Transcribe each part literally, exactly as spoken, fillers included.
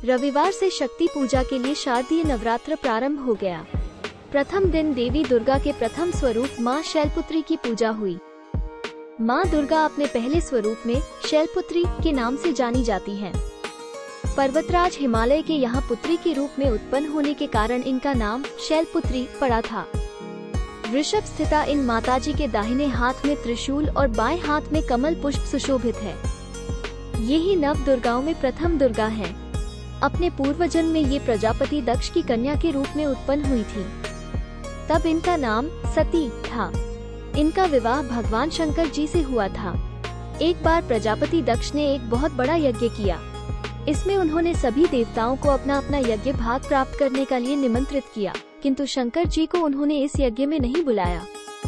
रविवार से शक्ति पूजा के लिए शारदीय नवरात्र प्रारंभ हो गया। प्रथम दिन देवी दुर्गा के प्रथम स्वरूप मां शैलपुत्री की पूजा हुई। मां दुर्गा अपने पहले स्वरूप में शैलपुत्री के नाम से जानी जाती हैं। पर्वतराज हिमालय के यहाँ पुत्री के रूप में उत्पन्न होने के कारण इनका नाम शैलपुत्री पड़ा था। वृषभ स्थिता इन माताजी के दाहिने हाथ में त्रिशूल और बाएं हाथ में कमल पुष्प सुशोभित है। ये ही नव दुर्गाओं में प्रथम दुर्गा हैं। अपने पूर्वजन्म में ये प्रजापति दक्ष की कन्या के रूप में उत्पन्न हुई थी। तब इनका नाम सती था। इनका विवाह भगवान शंकर जी से हुआ था। एक बार प्रजापति दक्ष ने एक बहुत बड़ा यज्ञ किया। इसमें उन्होंने सभी देवताओं को अपना अपना यज्ञ भाग प्राप्त करने के लिए निमंत्रित किया, किंतु शंकर जी को उन्होंने इस यज्ञ में नहीं बुलाया।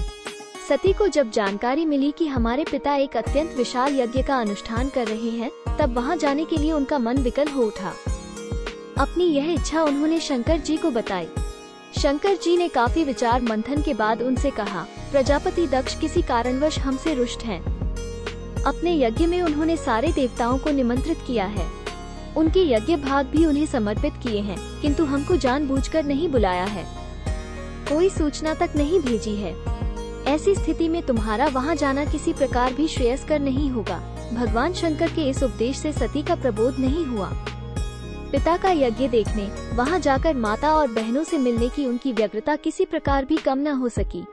सती को जब जानकारी मिली कि हमारे पिता एक अत्यंत विशाल यज्ञ का अनुष्ठान कर रहे हैं, तब वहां जाने के लिए उनका मन विकल हो उठा। अपनी यह इच्छा उन्होंने शंकर जी को बताई। शंकर जी ने काफी विचार मंथन के बाद उनसे कहा, प्रजापति दक्ष किसी कारणवश हमसे रुष्ट हैं। अपने यज्ञ में उन्होंने सारे देवताओं को निमंत्रित किया है। उनके यज्ञ भाग भी उन्हें समर्पित किए हैं, किंतु हमको जानबूझकर नहीं बुलाया है। कोई सूचना तक नहीं भेजी है। ऐसी स्थिति में तुम्हारा वहां जाना किसी प्रकार भी श्रेयस्कर नहीं होगा। भगवान शंकर के इस उपदेश से सती का प्रबोध नहीं हुआ। पिता का यज्ञ देखने, वहां जाकर माता और बहनों से मिलने की उनकी व्यग्रता किसी प्रकार भी कम न हो सकी।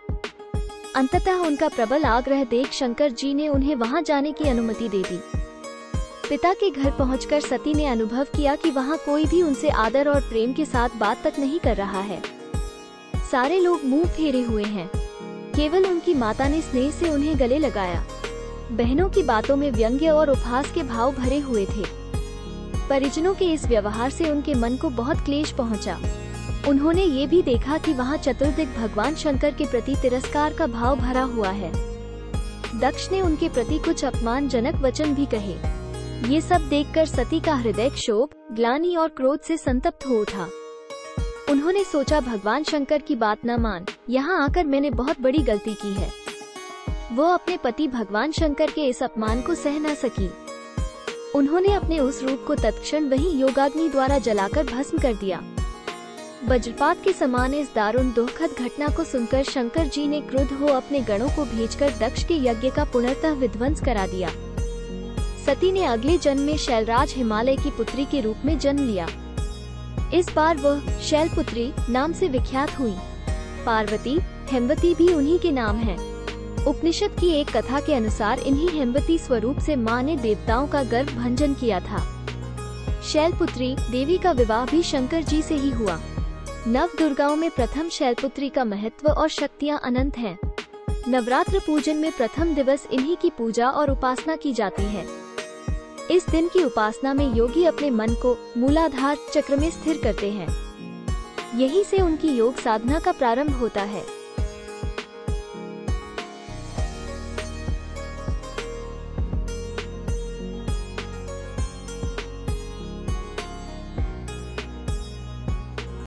अंततः उनका प्रबल आग्रह देख शंकर जी ने उन्हें वहां जाने की अनुमति दे दी। पिता के घर पहुंचकर सती ने अनुभव किया कि वहां कोई भी उनसे आदर और प्रेम के साथ बात तक नहीं कर रहा है। सारे लोग मुंह फेरे हुए हैं। केवल उनकी माता ने स्नेह से उन्हें गले लगाया। बहनों की बातों में व्यंग्य और उपहास के भाव भरे हुए थे। परिजनों के इस व्यवहार से उनके मन को बहुत क्लेश पहुंचा। उन्होंने ये भी देखा कि वहां चतुर्दिक भगवान शंकर के प्रति तिरस्कार का भाव भरा हुआ है। दक्ष ने उनके प्रति कुछ अपमानजनक वचन भी कहे। ये सब देखकर सती का हृदय क्षोभ, ग्लानि और क्रोध से संतप्त हो उठा। उन्होंने सोचा, भगवान शंकर की बात न मान, यहाँ आकर मैंने बहुत बड़ी गलती की है। वो अपने पति भगवान शंकर के इस अपमान को सह न सकी। उन्होंने अपने उस रूप को तत्क्षण वही योगाग्नि द्वारा जलाकर भस्म कर दिया। वज्रपात के समान इस दारुण दुखद घटना को सुनकर शंकर जी ने क्रुद्ध हो अपने गणों को भेजकर दक्ष के यज्ञ का पुनर्तः विध्वंस करा दिया। सती ने अगले जन्म में शैलराज हिमालय की पुत्री के रूप में जन्म लिया। इस बार वह शैलपुत्री नाम से विख्यात हुई। पार्वती, हेमवती भी उन्हीं के नाम हैं। उपनिषद की एक कथा के अनुसार इन्हीं हेमवती स्वरूप से मां ने देवताओं का गर्भ भंजन किया था। शैलपुत्री देवी का विवाह भी शंकर जी से ही हुआ। नव दुर्गाओं में प्रथम शैलपुत्री का महत्व और शक्तियां अनंत हैं। नवरात्र पूजन में प्रथम दिवस इन्हीं की पूजा और उपासना की जाती है। इस दिन की उपासना में योगी अपने मन को मूलाधार चक्र में स्थिर करते हैं। यहीं से उनकी योग साधना का प्रारंभ होता है।